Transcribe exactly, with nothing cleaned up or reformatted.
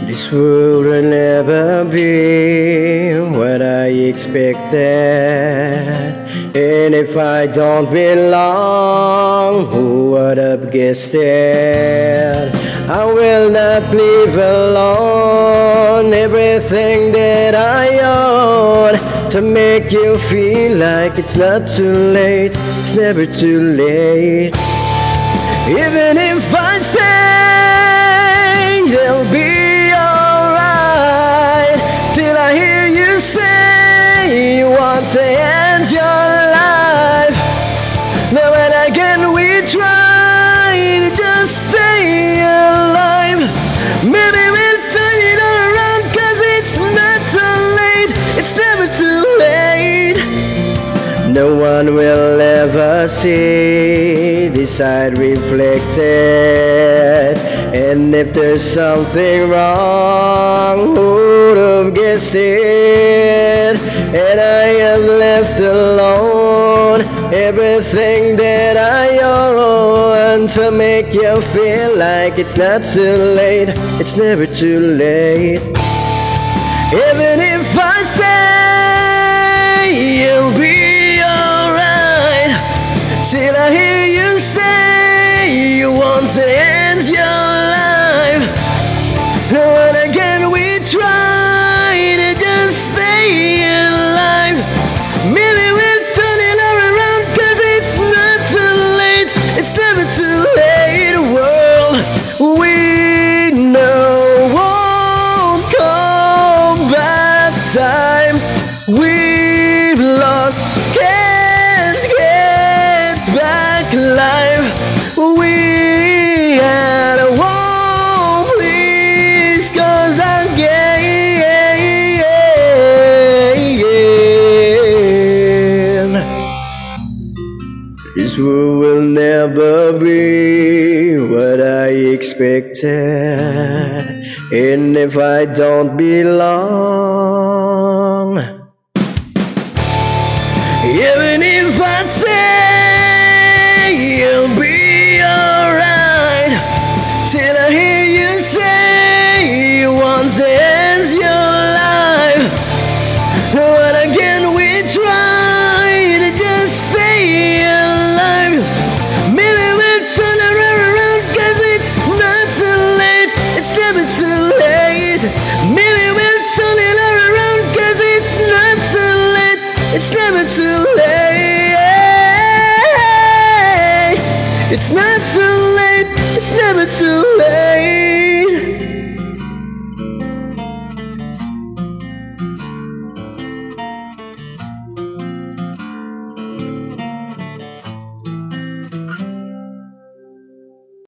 This world will never be what I expected, and if I don't belong, who would have guessed it? I will not leave alone everything that I own to make you feel like it's not too late. It's never too late. Even if I say it'll be alright, till I hear you say you want to end your life. Now and again we try to just stay alive. Maybe we'll turn it all around, cause it's not too late. It's never too late. No one will ever see this side reflected, and if there's something wrong, who'd have guessed it? And I have left alone everything that I own to make you feel like it's not too late. It's never too late. Even if I say you'll be alright, till I hear you say you want to end your life. Now and again we try to just stay alive. Maybe we'll turn it all around, cause it's not too late. It's never too late. A world we know won't come back. Time we've lost can't get back. Life we had a won't please, cause again this world will never be what I expected, and if I don't belong, even if I say you'll be alright, till I hear you say you want to end your life. But again we try to just stay alive. Maybe we'll turn it around, cause it's not too late. It's never too late. Maybe we'll turn it around, cause it's not too late. It's never too late. It's not too late. It's never too late.